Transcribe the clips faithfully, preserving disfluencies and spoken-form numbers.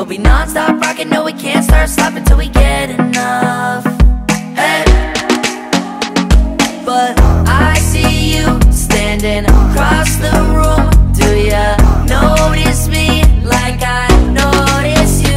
We'll be non-stop rocking, no we can't start stopping till we get enough. Hey. But I see you standing across the room. Do ya notice me like I notice you?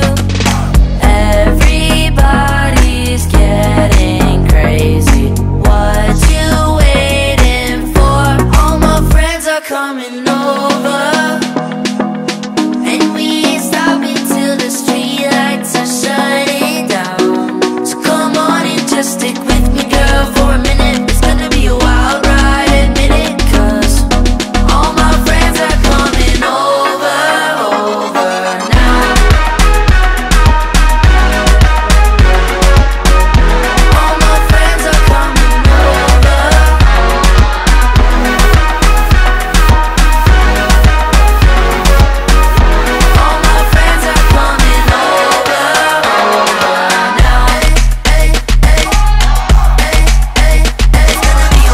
Everybody's getting crazy. What you waiting for? All my friends are coming over, and we ain't stopping till the streetlights are shutting down. So come on and just stick with me, girl, for a minute. It's gonna be a wild ride, admit it, 'cause all my friends are coming over, over now. All my friends are coming over. All my friends are coming over, over now. Hey, hey, hey, hey, hey, it's gonna be a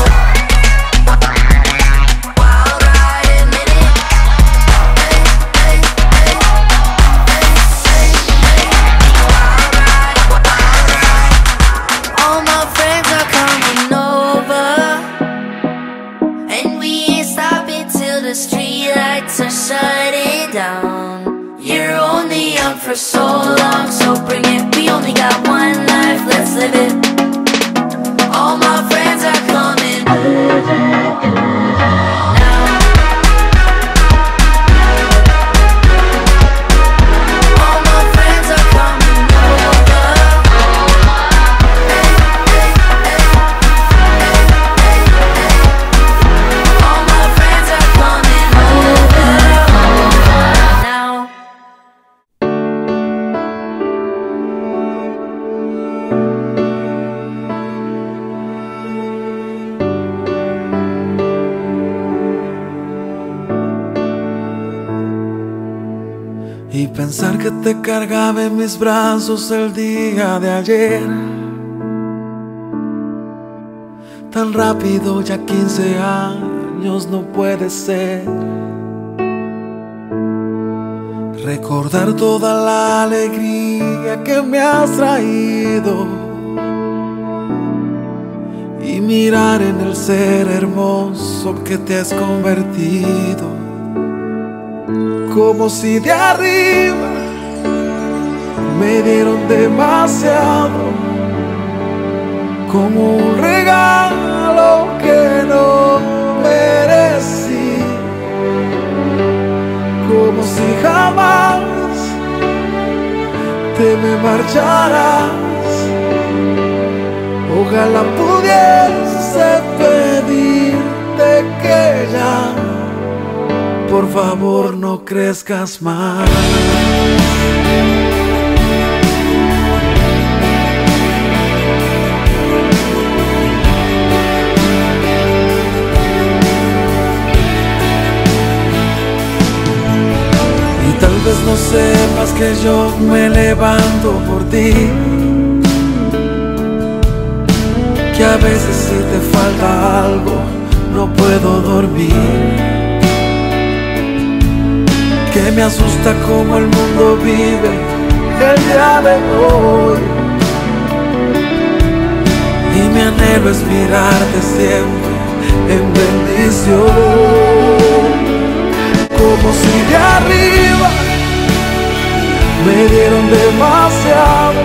wild ride, admit it. Hey, hey, hey, hey, hey, wild ride, wild ride. All my friends are coming over, and we ain't stopping till the streetlights are shutting down. You're only young for so long, so bring it. We only got one life, let's live it. All my friends are coming now. All my friends are coming over. Hey, hey, hey, hey, hey, hey. All my friends are coming over, over now. Y pensar que te cargaba en mis brazos el día de ayer, tan rápido, ya quince años no puede ser. Recordar toda la alegría que me has traído y mirar en el ser hermoso que te has convertido. Como si de arriba me dieron demasiado, como un regalo que no merecí, como si jamás te me marcharas. Ojalá pudiese pedirte que ya, por favor, no crezcas más. Y tal vez no sepas que yo me levanto por ti, que a veces si te falta algo no puedo dormir, que me asusta cómo el mundo vive el día de hoy, y mi anhelo es mirarte siempre en bendición. Como si de arriba me dieron demasiado,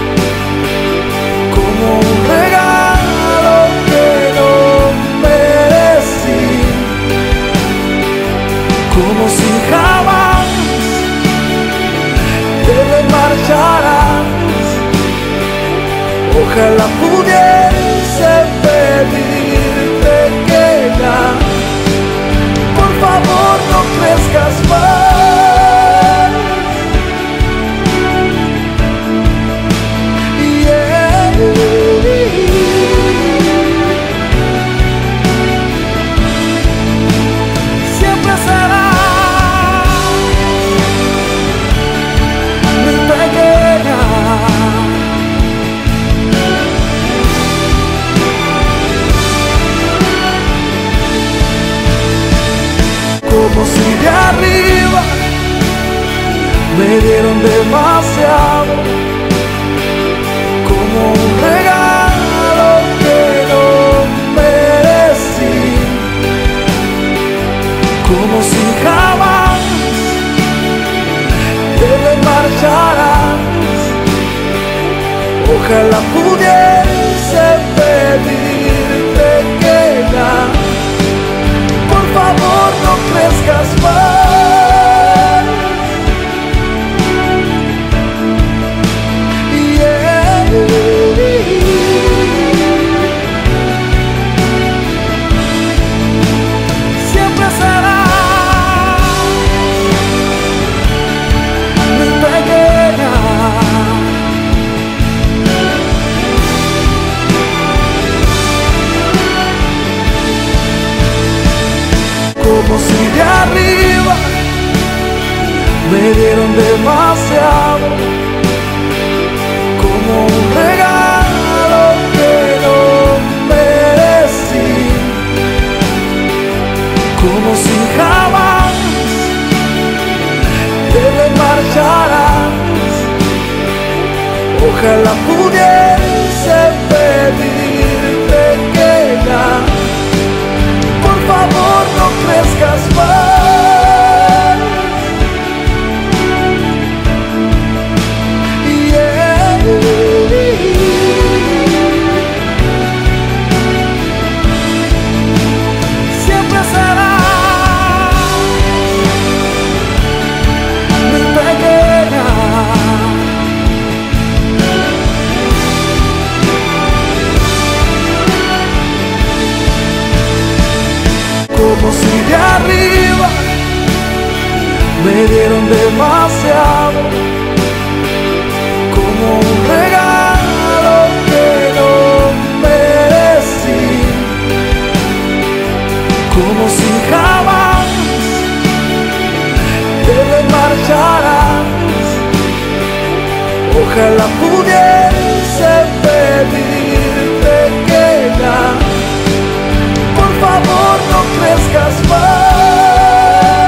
como un regalo que no merecí, como si jamás te me marcharás. Ojalá pudiese pedirte que ya, por favor, no crezcas más. Yeah. Siempre será mi pequeña. me dieron demasiado, como un regalo que no merecí, como si jamás te me marcharas. Ojalá pudiese pedirte que ya, por favor, no crezcas más. Yeah. Siempre será mi pequeña. Como si de arriba me dieron demasiado, como un regalo que no merecí, como si jamás te me marcharas. Ojalá pudiese pedirte que ya, por favor, no crezcas más. Yeah. Siempre será mi pequeña. Como si de arriba me dieron demasiado, como un regalo que no merecí, como si jamás te me marcharas. Ojalá pudiese pedirte que ya, por favor, no crezcas más.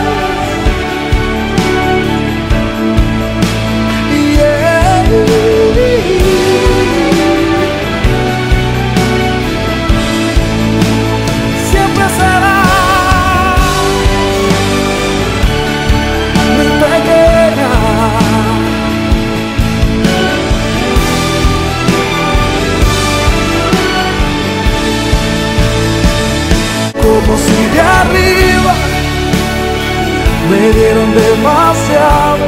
Yeah. Siempre será mi pequeña. Como si de arriba me dieron demasiado,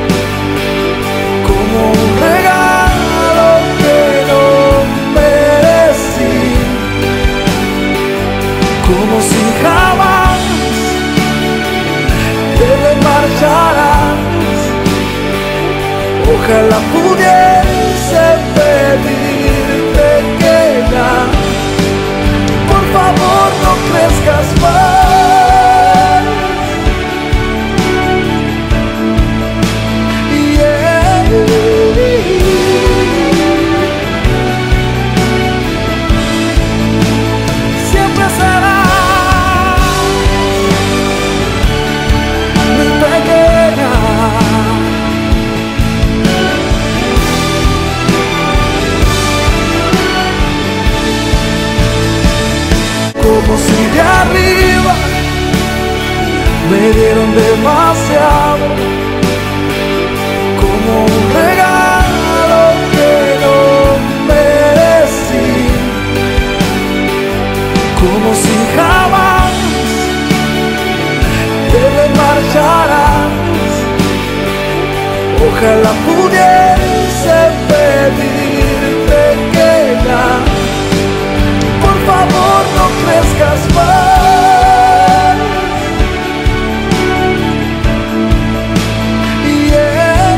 como un regalo que no merecí, como si jamás te me marcharas. Ojalá pudiese pedirte que ya, por favor, no crezcas más. Yeah. Siempre será mi pequeña. Como si de arriba me dieron demasiado, como un regalo que no merecí, como si jamás te me marcharas. Ojalá pudiese pedirte que ya, por favor, no crezcas más. Yeah.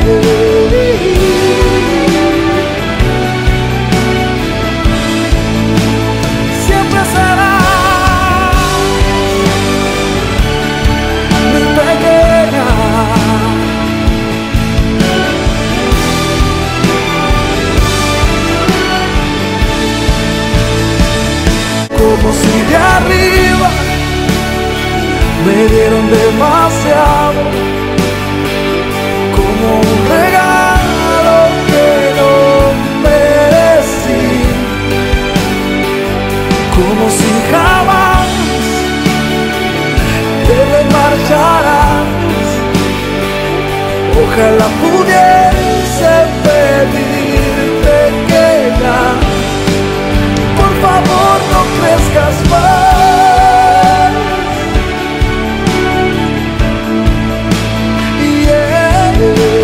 Siempre será mi pequeña. Como si de arriba me dieron demasiado, como Ojalá pudiese pedirte que ya, por favor, no crezcas más. Yeah.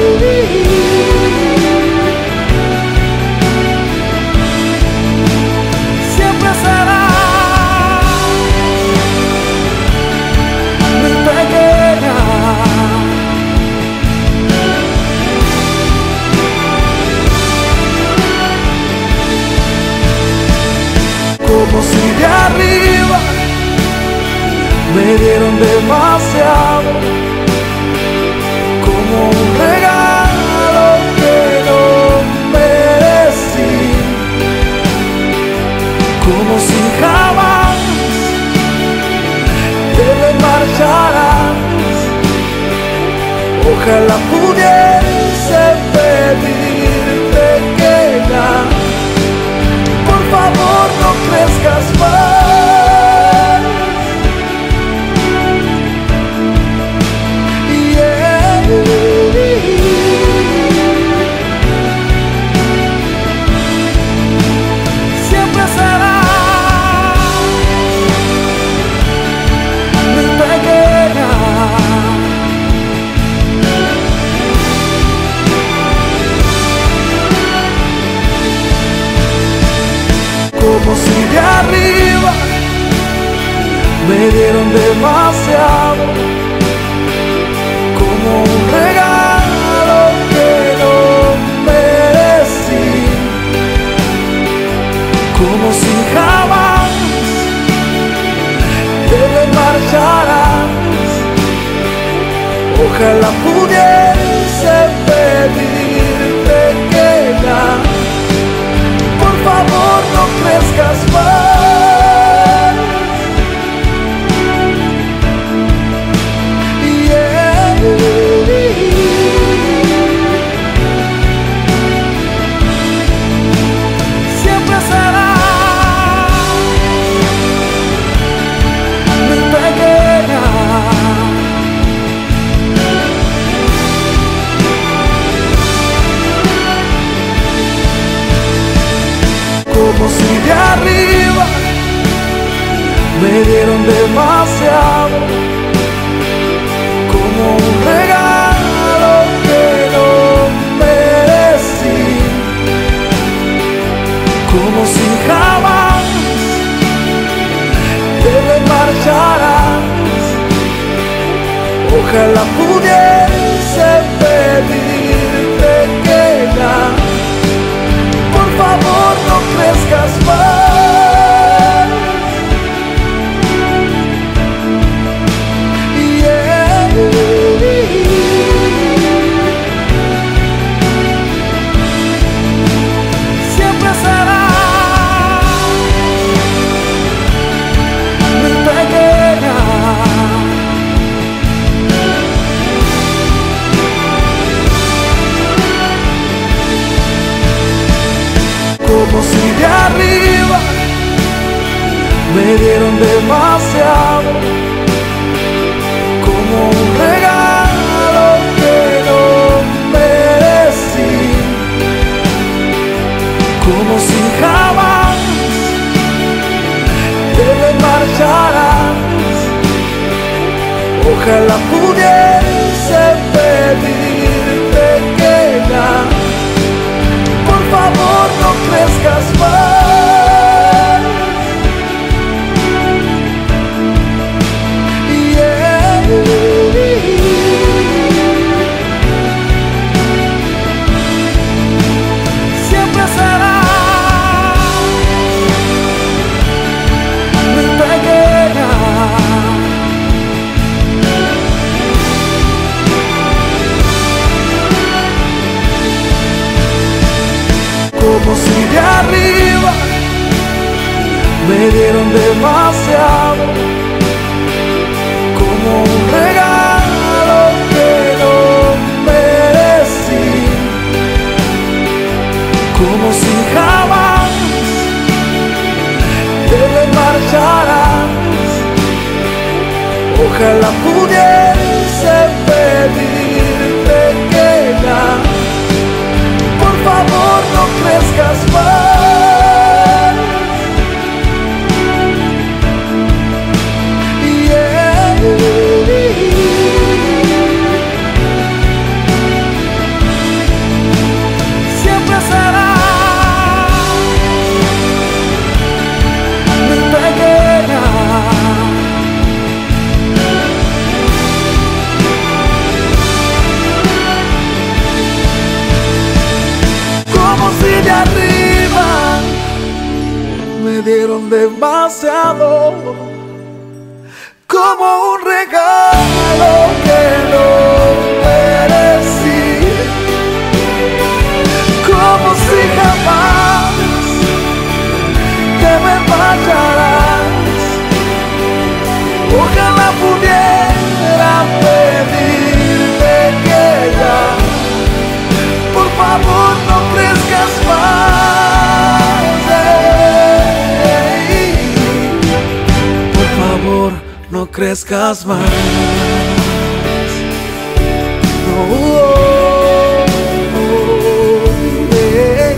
Siempre será mi pequeña. Como si de arriba me dieron demasiado, como un regalo que no merecí, como si jamás te me marcharas. Ojalá pudiese pedirte que ya, por favor, no crezcas más. Yeah. Siempre será mi pequeña. Como si de arriba me dieron demasiado, como un regalo que no merecí, como si jamás te me marcharas. Ojalá pudiese pedirte que ya, por favor, no crezcas más. Yeah. Siempre será mi pequeña. Como si de arriba me dieron demasiado, como un regalo que no merecí, como si jamás te me marcharas. Ojalá pudiese pedirte que ya, por favor, no crezcas más. Yeah. Siempre será mi pequeña. Como si de arriba me dieron demasiado, como un regalo que no merecí, como si jamás te me marcharas. Ojalá pudiese pedirte que ya, por favor, no crezcas más. Yeah. Siempre será mi pequeña. Como si de arriba me dieron demasiado, como un regalo que no merecí, como si jamás te me marcharas. Ojalá pudiese pedirte que de arriba me dieron demasiado, como un regalo que no merecí, como si jamás te me marcharás. Ojalá pudiera pedirte que ya, por favor, no crezcas más. Por favor, no crezcas más. No, oh, oh, yeah.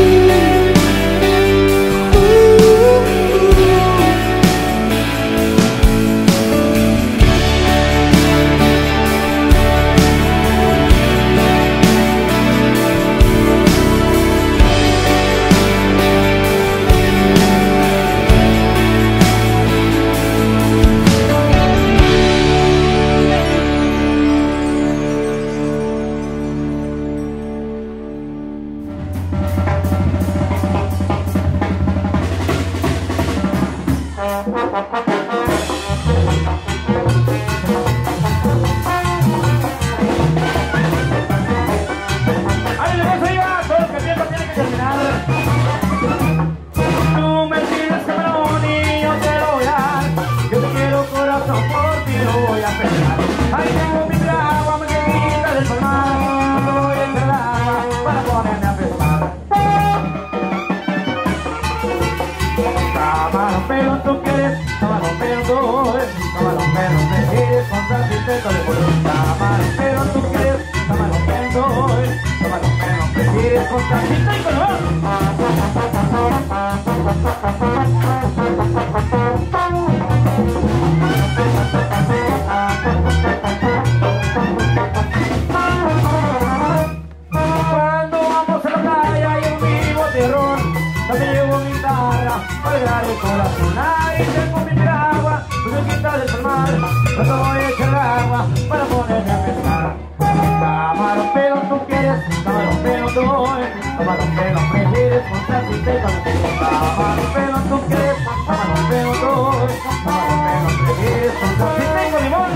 Cuando vamos a la playa y un vivo terror, también llevo mi guitarra para alegrar el corazón. Ahí tengo mi piragua, una quita del palmar, cuando voy a echar agua para ponerme a pescar. Camarón, pero tú quieres, camarón, pero tú doy, camarón, pero prefieres con salsita y con camarón, pero tú quieres, camarón, pero tú doy, camarón, pero prefieres con salsita y con limón.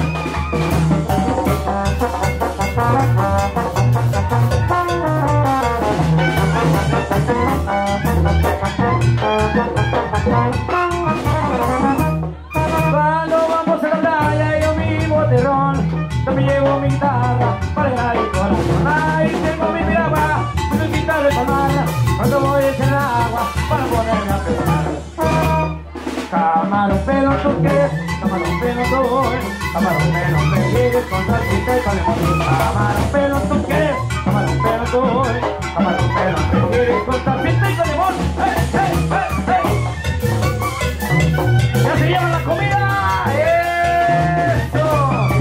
Cuando vamos a la playa y yo vivo terrón, también llevo mi guitarra para alegrar el corazón. Ahí tengo mi piragua, una guitarra de palmar, cuando voy a echar agua para ponerme a pescar. Camarón, pero tú quieres, camarón, pero tú doy, camarón, pero prefieres con salsita y con limón. Camarón, pero tú quieres, camarón, pero tú doy, camarón, pero prefieres con salsita y con limón. ¡Hey, hey, hey, hey! ¡Ya se lleva la comida! ¡Eso!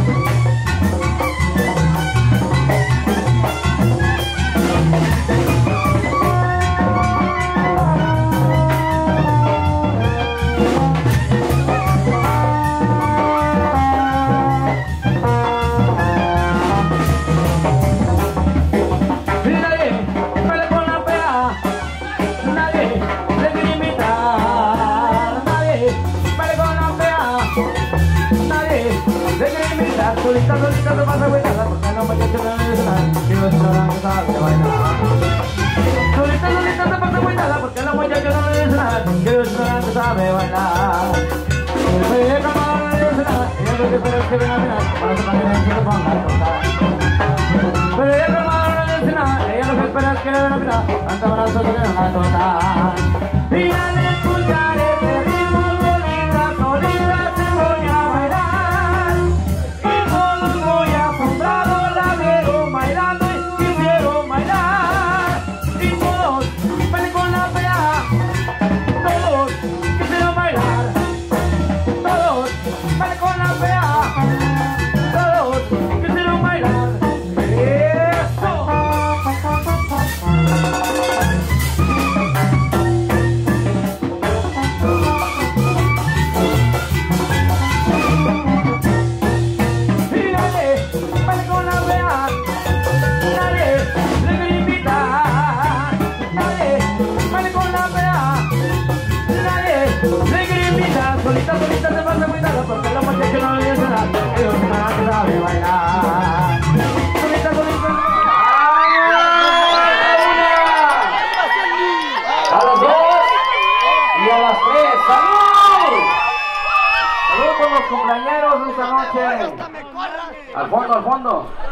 Solita, solita se pasa buena, porque no me quiero que me besan, que no sabrán que sabe bailar. Solita, solita se pasa buena, porque no me quiero que me besan, que no sabrán que sabe bailar. Soy de camarón, no dice nada, y yo lo que espero es que venga a mirar, para que también se lo ponga a contar. Soy de camarón, no dice nada, y yo lo que espero es que venga a mirar, tanto abrazo que venga a contar. Y al escuchar este ritmo, solita, solita se voy a bailar.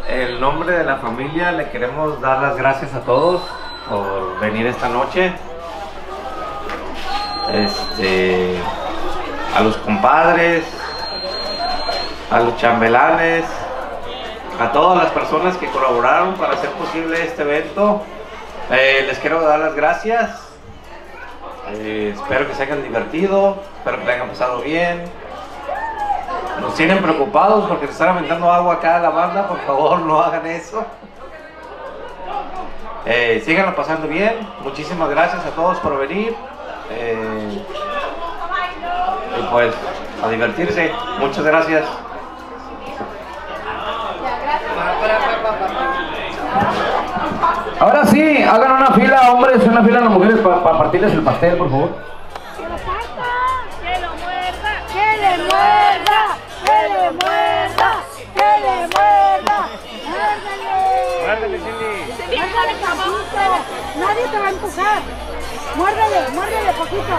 el nombre de la familia le queremos dar las gracias a todos por venir esta noche. Este, a los compadres, a los chambelanes, a todas las personas que colaboraron para hacer posible este evento. Eh, les quiero dar las gracias. Eh, espero que se hayan divertido, espero que le hayan pasado bien. Nos tienen preocupados porque se están aventando agua acá a la banda, por favor no hagan eso. Eh, síganlo pasando bien. Muchísimas gracias a todos por venir. Eh, y pues a divertirse. Muchas gracias. Ahora sí, hagan una fila, hombres, una fila a las mujeres para pa partirles el pastel, por favor. ¡Que lo muerda! ¡Que le muerda! ¡Que le muerda! ¡Que le muerda! ¡Muérdale! Muérdale, Cindy. ¡Muérdale poquito! ¡Nadie te va a empujar! ¡Muérdale! ¡Muérdale poquito!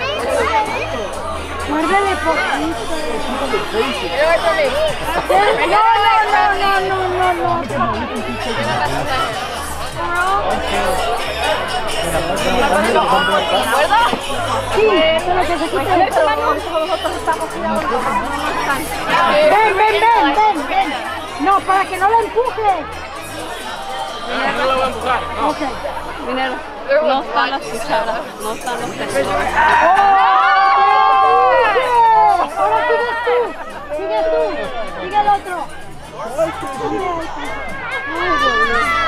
¡Muérdale poquito! No, no, no, no, no, no. Sí, pero que se quite el tamaño. Ven, ven, ven, ven, ven. No, para que no lo empuje. No lo voy a empujar. No. Ok. Dinero. No están las cucharas, no están los tenedores. Ahora sigues tú, sigue tú, sigue el otro. Sigue el otro.